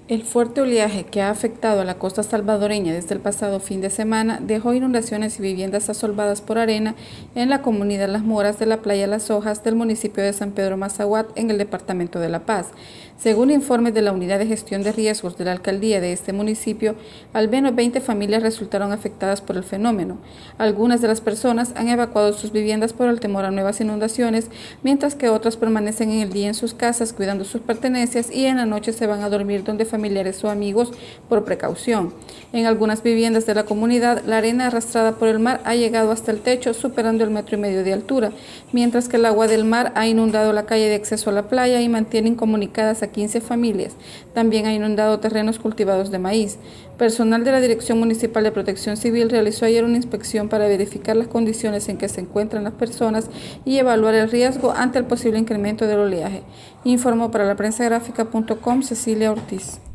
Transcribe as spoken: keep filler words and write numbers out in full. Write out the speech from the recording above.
El fuerte oleaje que ha afectado a la costa salvadoreña desde el pasado fin de semana dejó inundaciones y viviendas asolvadas por arena en la comunidad Las Moras de la playa Las Hojas del municipio de San Pedro Mazahuat en el departamento de La Paz. Según informes de la Unidad de Gestión de Riesgos de la alcaldía de este municipio, al menos veinte familias resultaron afectadas por el fenómeno. Algunas de las personas han evacuado sus viviendas por el temor a nuevas inundaciones, mientras que otras permanecen en el día en sus casas cuidando sus pertenencias y en la noche se van a dormir donde familiares o amigos por precaución. En algunas viviendas de la comunidad, la arena arrastrada por el mar ha llegado hasta el techo, superando el metro y medio de altura, mientras que el agua del mar ha inundado la calle de acceso a la playa y mantiene incomunicadas a quince familias. También ha inundado terrenos cultivados de maíz. Personal de la Dirección Municipal de Protección Civil realizó ayer una inspección para verificar las condiciones en que se encuentran las personas y evaluar el riesgo ante el posible incremento del oleaje. Informó para la prensa gráfica punto com Cecilia Ortiz.